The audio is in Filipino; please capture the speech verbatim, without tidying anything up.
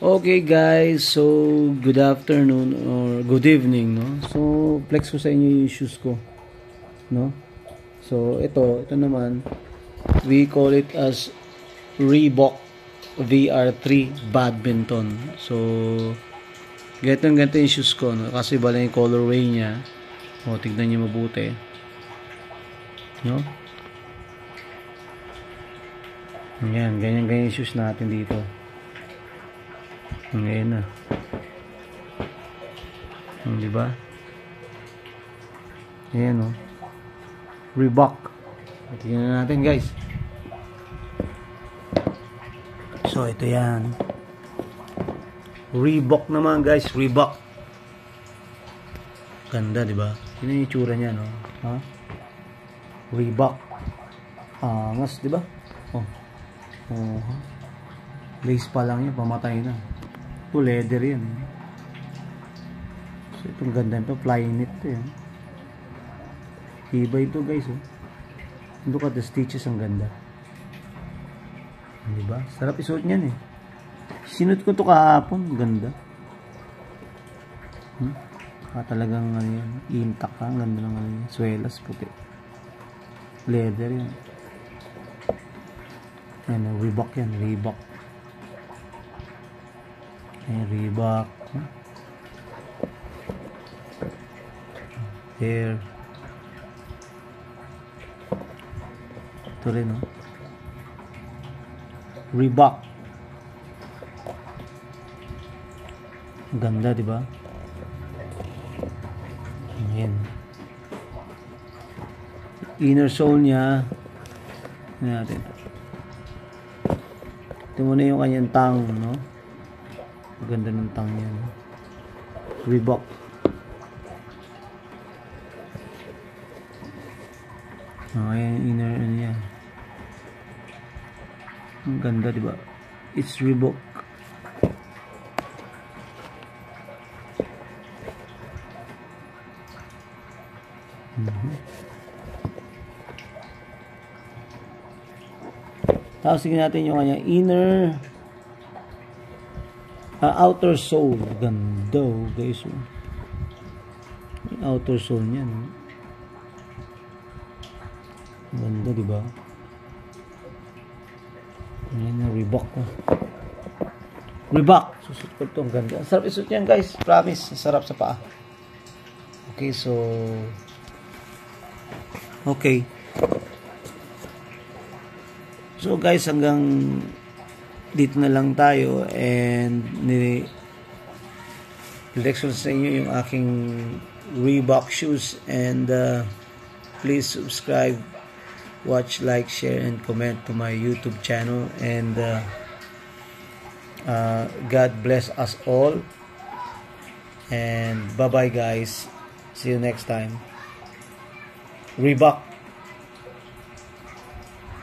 Okay guys, so good afternoon or good evening, no? So flex ko sa inyo yung shoes ko, no? So ito, ito naman we call it as Reebok V R three Badminton. So ganito ganito yung shoes ko, no? Kasi bala yung colorway niya. O tignan niyo mabuti, no? Ayan, ganyan ganyan yung shoes natin dito. Ngayon na. Hmm, di ba? Ayan oh. Reebok. Tingnan natin, guys. So ito 'yan. Reebok naman, guys, Reebok. Ganda, di ba? Yun yung itsura niya, no? Ha? Reebok. Angas, di ba? Oh. Oh. Lace pa lang yan, pamatay na. Ito leather yan. So itong ganda ito, flying knit to yan. Iba ito guys, oh. Look at the stitches, ang ganda. Diba? Sarap isuot niyan eh. Sinot ko to kahapon, ganda. Hmm? Ah, talagang ano yan, intact ka, ang ganda ng ano yan. Swelas puti. Leather yan. Ayan, Reebok yan, Reebok. Ayan, Reebok. Huh? Hair. Ito rin, no? Reebok. Ganda, di ba? Ayan. Inner sole niya. Ayan natin. Ito muna yung kanyang tang, no? Ganda ng tang niya, no? Reebok. Ayan yung inner ano niya. Ang ganda, diba? It's Reebok. Mm-hmm. Tapos tingnan natin yung kanyang inner uh, outer sole. Ganda, oh, guys. Oh. Yung outer sole niya, no? Ganda, diba? Ayan na, Reebok ko. Reebok! Susut ko ito. Ang ganda. Ang sarap isuot yan, guys. Promise. Ang sarap sa paa. Okay, so... Okay. So, guys, hanggang dito na lang tayo. And, ni-reflection sa inyo yung aking Reebok shoes. And, uh, please subscribe, watch, like, share, and comment to my YouTube channel. And uh, uh, God bless us all. And bye-bye, guys. See you next time. Reebok.